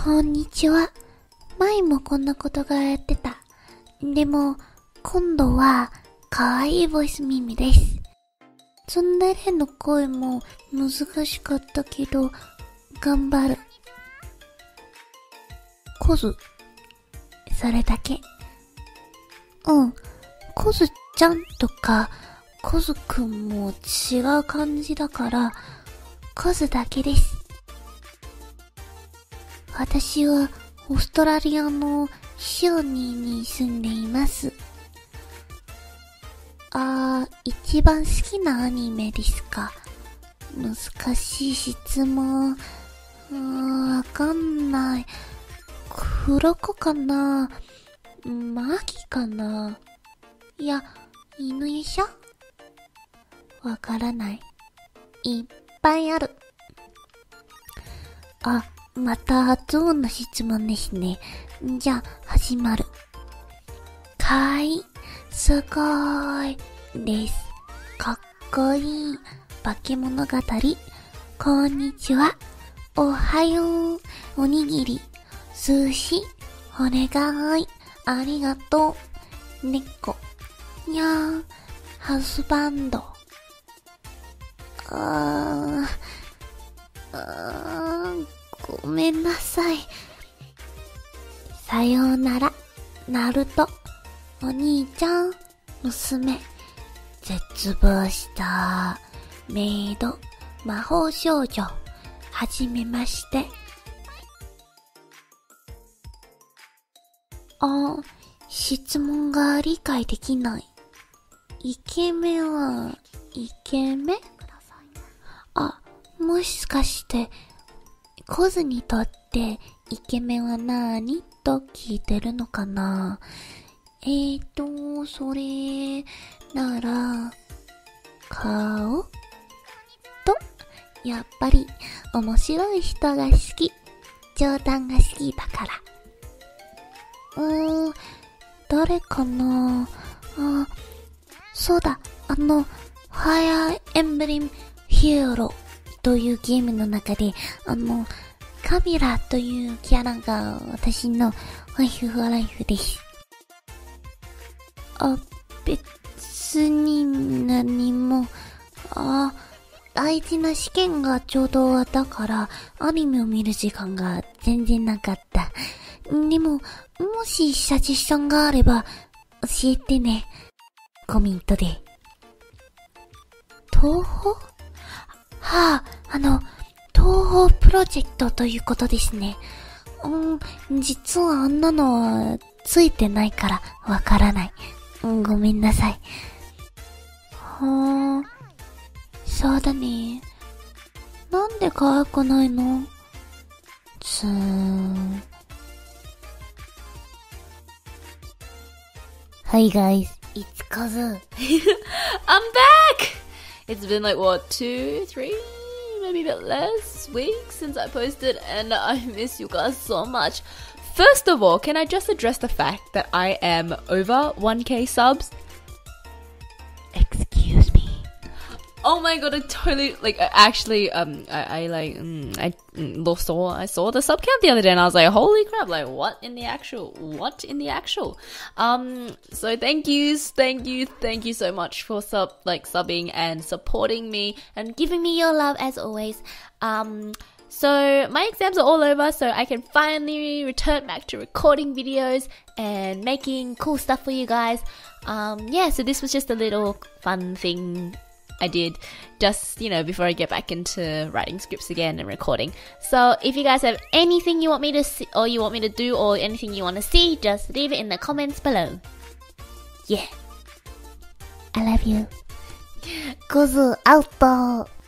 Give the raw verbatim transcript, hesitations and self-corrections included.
こんにちは。前もこんなことがやってた。でも、今度は、可愛いボイス耳です。ツンデレの声も難しかったけど、頑張る。コズ。それだけ。うん。コズちゃんとか、コズくんも違う感じだから、コズだけです。私はオーストラリアのシドニーに住んでいます。あー、一番好きなアニメですか。難しい質問。うーん、わかんない。黒子かな？マギかな？いや、犬夜叉？わからない。いっぱいある。あ、またゾーンの質問ですね。じゃあ、始まる。かわいい。すごーい。です。かっこいい。化け物語。こんにちは。おはよう。おにぎり。寿司。お願い。ありがとう。猫。にゃーん。ハウスバンド。あー。あー。ごめんなさい。さようなら、ナルト。お兄ちゃん、娘。絶望した。メイド、魔法少女。はじめまして。あ、質問が理解できない。イケメンは、イケメン？あ、もしかして、コズにとってイケメンはなーにと聞いてるのかな。えーと、それなら、顔と、やっぱり面白い人が好き。冗談が好きだから。うーん、誰かなあ、そうだ、あの、ファイアーエンブレムヒーローというゲームの中で、あの、カビラというキャラが私のワイフライフです。あ、別に何も、あ、大事な試験がちょうど終わったから、アニメを見る時間が全然なかった。でも、もしサジェッションがあれば、教えてね。コメントで。東宝？はあ、あの、東宝プロジェクトということですね。うん、実はあんなのはついてないからわからない。うん、ごめんなさい。はあ、そうだね。なんで可愛くないの？つーん。Hi guys, it's Kazu. I'm back! It's been like, what, two, three, maybe a bit less weeks since I posted, and I miss you guys so much. First of all, can I just address the fact that I am over one K subs? Excuse me. Oh my god, I totally, like, I actually, um, I, I like, mm, I mm, saw, I saw the sub count the other day and I was like, holy crap, like, what in the actual, what in the actual? Um, so thank yous, thank you, thank you so much for sub, like, subbing and supporting me and giving me your love as always. Um, so my exams are all over, so I can finally return back to recording videos and making cool stuff for you guys. Um, yeah, so this was just a little fun thing I did just, you know, before I get back into writing scripts again and recording. So if you guys have anything you want me to see, or you want me to do, or anything you want to see, just leave it in the comments below. Yeah. I love you. Kuzu out.